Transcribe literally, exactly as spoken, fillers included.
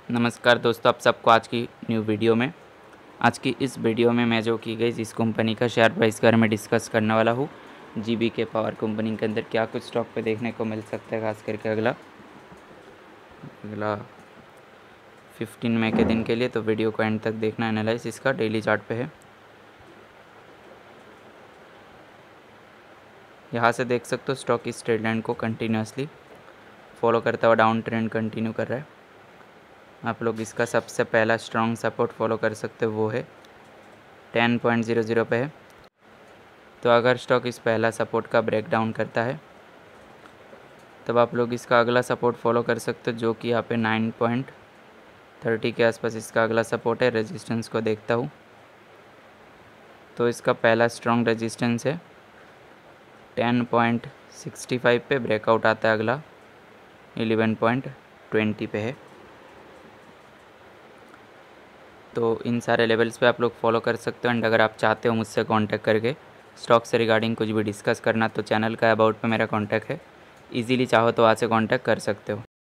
नमस्कार दोस्तों, आप सबको आज की न्यू वीडियो में आज की इस वीडियो में मैं जो की गई जिस कंपनी का शेयर प्राइस के बारे में डिस्कस करने वाला हूँ, जीबीके पावर कंपनी के अंदर क्या कुछ स्टॉक पे देखने को मिल सकता है। खास करके अगला अगला फिफ्टीन मई के दिन के लिए, तो वीडियो को एंड तक देखना। एनालाइज इसका डेली चार्ट पे है। यहाँ से देख सकते हो स्टॉक इस ट्रेड लाइन को कंटिन्यूसली फॉलो करता हुआ डाउन ट्रेंड कंटिन्यू कर रहा है। आप लोग इसका सबसे पहला स्ट्रॉन्ग सपोर्ट फॉलो कर सकते हो, वो है टेन पॉइंट ज़ीरो ज़ीरो पे है। तो अगर स्टॉक इस पहला सपोर्ट का ब्रेक डाउन करता है तब आप लोग इसका अगला सपोर्ट फॉलो कर सकते हो, जो कि यहाँ पे नाइन पॉइंट थर्टी के आसपास इसका अगला सपोर्ट है। रेजिस्टेंस को देखता हूँ तो इसका पहला स्ट्रॉन्ग रेजिस्टेंस है टेन पॉइंट सिक्सटी फाइव पे। ब्रेकआउट आता है अगला इलेवन पॉइंट ट्वेंटी पे है। तो इन सारे लेवल्स पे आप लोग फॉलो कर सकते हो। एंड अगर आप चाहते हो मुझसे कांटेक्ट करके स्टॉक से रिगार्डिंग कुछ भी डिस्कस करना, तो चैनल का अबाउट पे मेरा कांटेक्ट है। इजीली चाहो तो वहाँ से कांटेक्ट कर सकते हो।